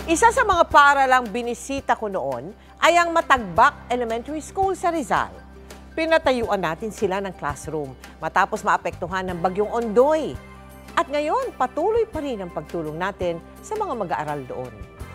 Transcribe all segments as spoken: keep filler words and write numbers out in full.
Isa sa mga paaralang binisita ko noon ay ang Matagbak Elementary School sa Rizal. Pinatayuan natin sila ng classroom matapos maapektuhan ng bagyong Ondoy. At ngayon, patuloy pa rin ang pagtulong natin sa mga mag-aaral doon.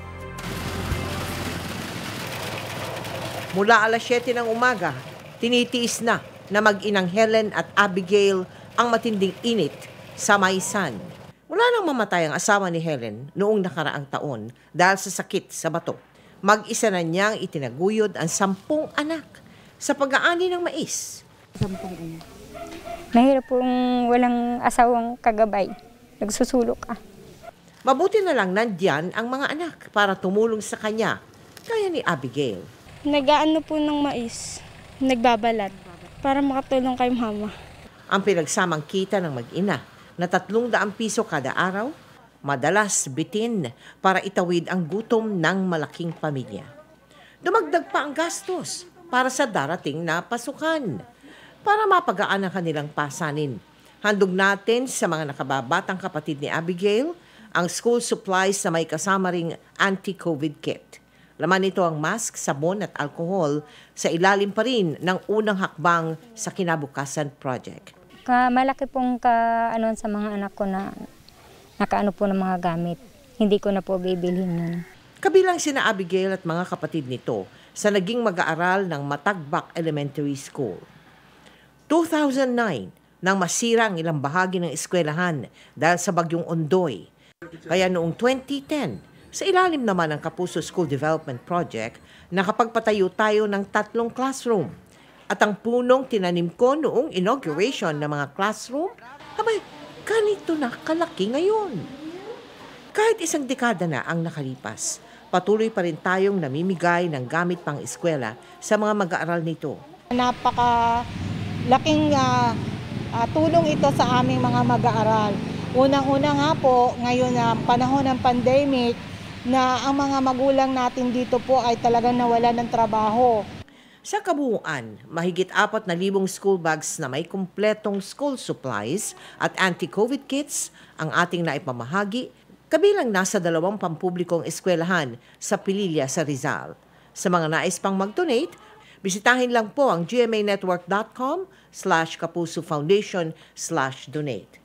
Mula alas siyete ng umaga, tinitiis na na mag-inang Helen at Abigail ang matinding init sa Maisan. Mula nang mamatay ang asawa ni Helen noong nakaraang taon dahil sa sakit sa bato, mag-isa na niyang itinaguyod ang sampung anak sa pag-aani ng mais. Sampung anak. Mahirap pong walang asawang kagabay. Nagsusulok ka. Mabuti na lang nandyan ang mga anak para tumulong sa kanya, kaya ni Abigail. Nag-aano po ng mais, nagbabalat, para makatulong kay mama. Ang pinagsamang kita ng mag-ina na tatlong daang piso kada araw, madalas bitin para itawid ang gutom ng malaking pamilya. Dumagdag pa ang gastos para sa darating na pasukan. Para mapagaan ang kanilang pasanin, handog natin sa mga nakababatang kapatid ni Abigail ang school supplies na may kasama ring anti-COVID kit. Laman nito ang mask, sabon at alcohol sa ilalim pa rin ng unang hakbang sa Kinabukasan Project. Ka, malaki pong ka, ano, sa mga anak ko na nakaano po ng mga gamit. Hindi ko na po bibilhin nun. Kabilang sina Abigail at mga kapatid nito sa naging mag-aaral ng Matagbak Elementary School. two thousand nine nang masira ang ilang bahagi ng eskwelahan dahil sa bagyong Ondoy. Kaya noong twenty ten, sa ilalim naman ng Kapuso School Development Project, nakapagpatayo tayo ng tatlong classroom. At ang punong tinanim ko noong inauguration ng mga classroom, abay, ganito na kalaki ngayon. Kahit isang dekada na ang nakalipas, patuloy pa rin tayong namimigay ng gamit pang eskwela sa mga mag-aaral nito. Napaka laking uh, uh, tulong ito sa aming mga mag-aaral. Unang-una nga po, ngayon na uh, panahon ng pandemic, na ang mga magulang natin dito po ay talagang nawalan ng trabaho. Sa kabuuan, mahigit apat na libong school bags na may kumpletong school supplies at anti-COVID kits ang ating naipamahagi, kabilang nasa dalawang pampublikong eskwelahan sa Pililla sa Rizal. Sa mga nais pang mag-donate, bisitahin lang po ang gmanetwork dot com slash kapuso foundation slash donate.